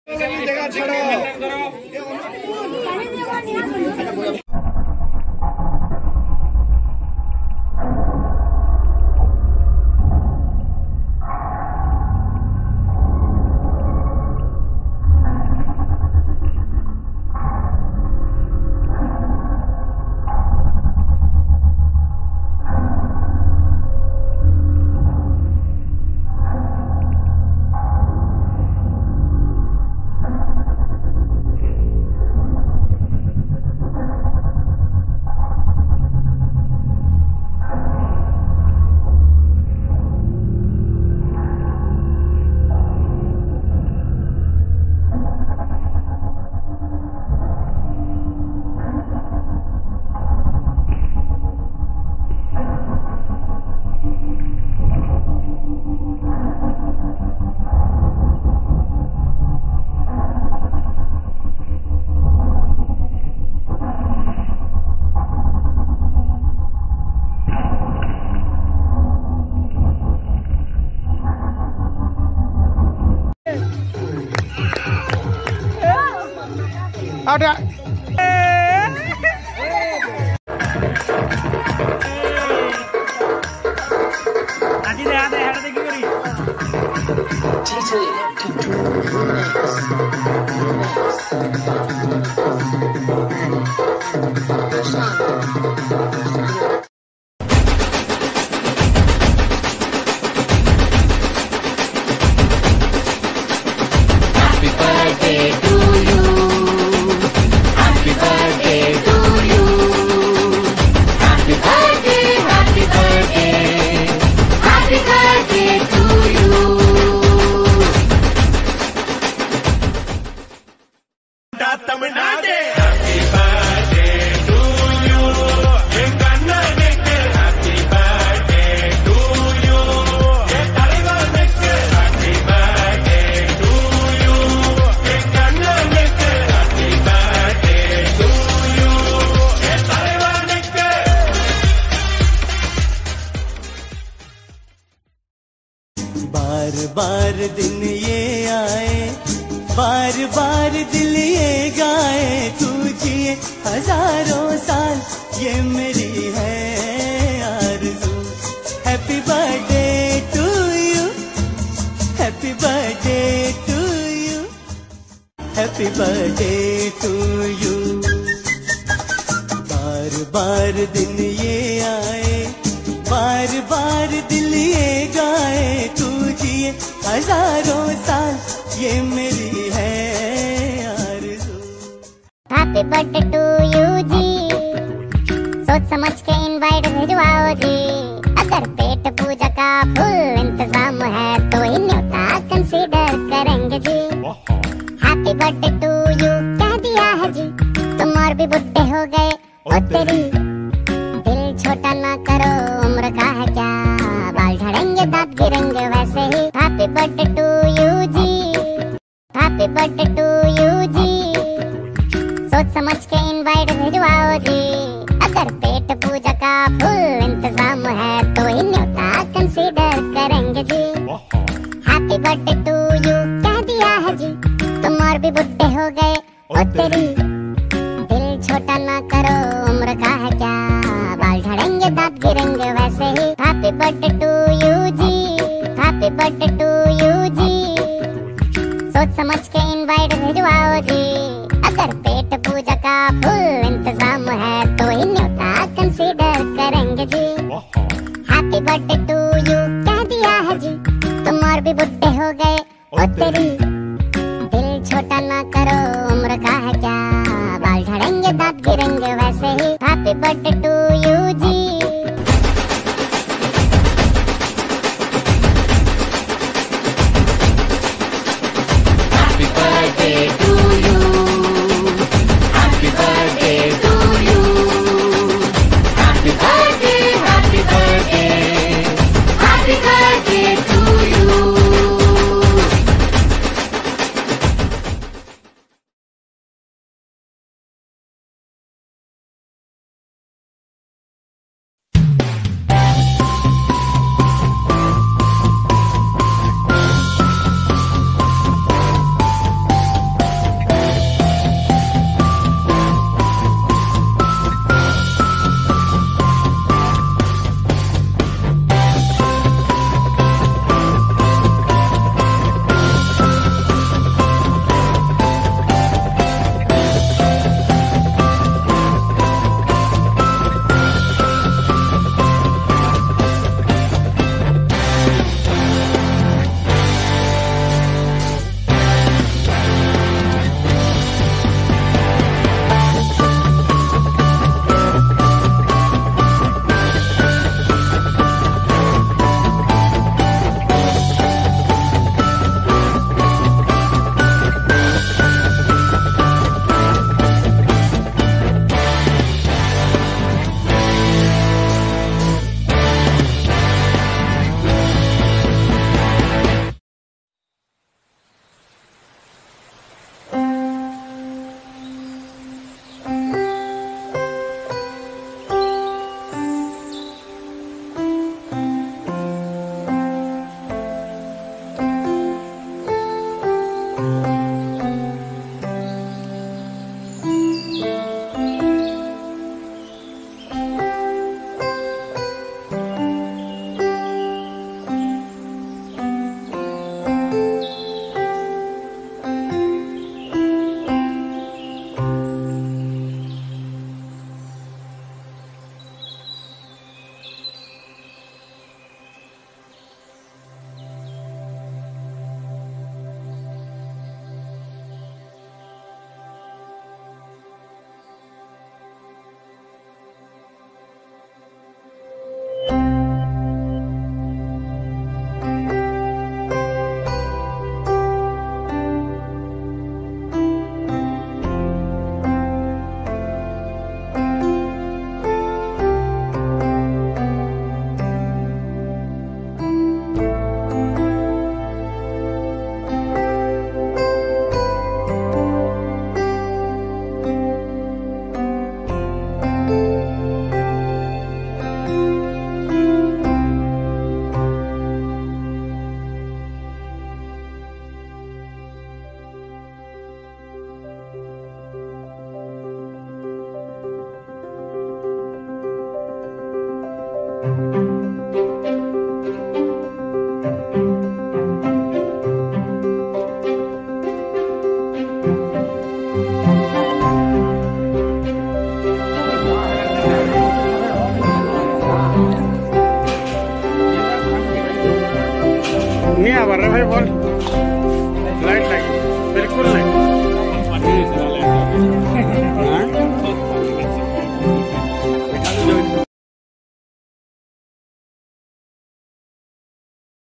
Ada. Adi deh, ada yang kiri. Happy birthday to you. Happy birthday to you. Happy birthday, happy birthday. Happy birthday to you. Tamil Nadu. Happy birthday to you. Engannanikku happy birthday to you. Talivanukku happy birthday to you. Engannanikku happy birthday to you. Talivanukku. बार बार दिन ये आए, बार बार दिल ये गाए, तू जिए हजारों साल ये मेरी है आरज़ू। Happy birthday to you, happy birthday to you, happy birthday to you. बार बार दिन ये आए, बार बार दिल ये गाए, तू जिए हजारों साल ये मेरी है आरज़ू। हैप्पी बर्थडे टू यू जी, सोच समझ के इनवाइट भिजवाओ जी। अगर पेट पूजा का फुल इंतजाम है तो ही न्योता कंसीडर करेंगे जी। हैप्पी बर्थडे टू यू कह दिया है जी, तुम और भी बुढ़े हो गए ओ तेरी। दिल छोटा ना करो, उम्र का है क्या, बाल झड़ेंगे दांत गिरेंगे वैसे ही। हैप्पी बर्थडे टू यू जी, हैप्पी बर्थडे टू यू जी, सोच समझ के इनवाइट भिजवाओ जी। अगर पेट पूजा का फुल इंतजाम है तो ही न्योता कंसीडर करेंगे जी। हैप्पी बर्थडे टू यू कह दिया है जी, तुम और भी बुढ़े हो गए ओ तेरी। दिल छोटा ना करो, उम्र का है क्या, बाल झड़ेंगे दांत गिरेंगे वैसे ही। हैप्पी बर्थडे टू यू जी, हैप्पी बर्थडे टू यू जी, सोच समझ के इनवाइट भिजवाओ जी। अगर पेट पूजा का फुल इंतजाम है तो ही न्योता कंसीडर करेंगे जी। हैप्पी बर्थडे टू यू कह दिया है जी, तुम और भी बुढ़े हो गए ओ तेरी। दिल छोटा ना करो, उम्र का है क्या, बाल झड़ेंगे दांत गिरेंगे वैसे ही। हैप्पी बर्थडे टू यू जी। Happy birthday to you. Happy birthday to you. Happy birthday, happy birthday. Happy birthday to you. नहीं आवर रहा भाई बोल लाइट लगी बिल्कुल नहीं